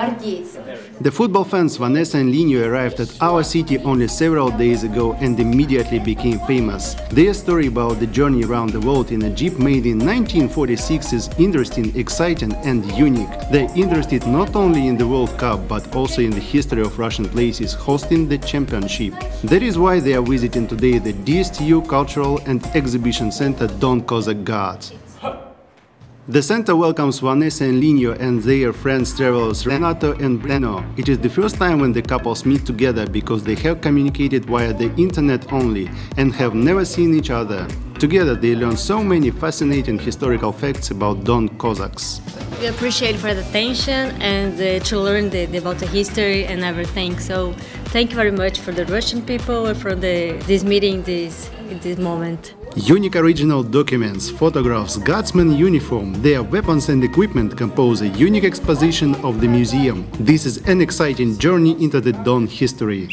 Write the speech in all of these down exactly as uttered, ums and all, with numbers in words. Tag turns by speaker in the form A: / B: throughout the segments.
A: The football fans Vanessa and Linio arrived at our city only several days ago and immediately became famous. Their story about the journey around the world in a jeep made in nineteen forty-six is interesting, exciting and unique. They're interested not only in the World Cup but also in the history of Russian places hosting the championship. That is why they are visiting today the D S T U Cultural and Exhibition Center Don Cossack Guard. The center welcomes Vanessa and Linio and their friends travelers Renato and Breno. It is the first time when the couples meet together because they have communicated via the internet only and have never seen each other. Together they learn so many fascinating historical facts about Don Cossacks.
B: We appreciate for the attention and uh, to learn the, the, about the history and everything. So thank you very much for the Russian people for the, this meeting, this, this moment.
A: Unique original documents, photographs, guardsmen uniform, their weapons and equipment compose a unique exposition of the museum. This is an exciting journey into the Don history.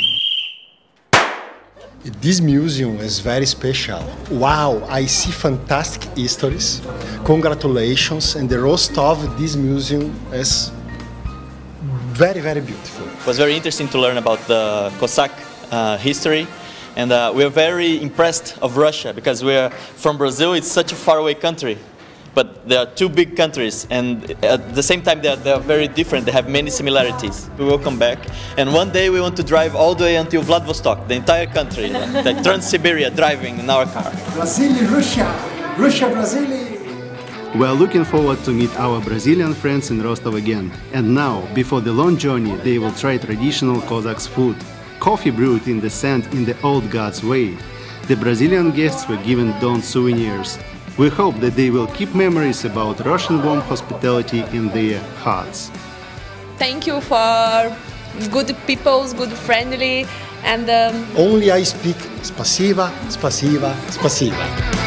C: This museum is very special. Wow, I see fantastic histories. Congratulations, and the Rostov, this museum is very, very beautiful.
D: It was very interesting to learn about the Cossack uh, history. And uh, we are very impressed of Russia because we are from Brazil. It's such a faraway country, but there are two big countries, and at the same time they are, they are very different. They have many similarities. We will come back, and one day we want to drive all the way until Vladivostok, the entire country, like Trans-Siberia, driving in our car.
E: Brazil, Russia, Russia, Brazil.
A: We are looking forward to meet our Brazilian friends in Rostov again. And now, before the long journey, they will try traditional Cossacks food. Coffee brewed in the sand in the old God's way. The Brazilian guests were given Don souvenirs. We hope that they will keep memories about Russian warm hospitality in their hearts.
F: Thank you for good people, good friendly, and um...
C: only I speak spasiba, spasiba, spasiba.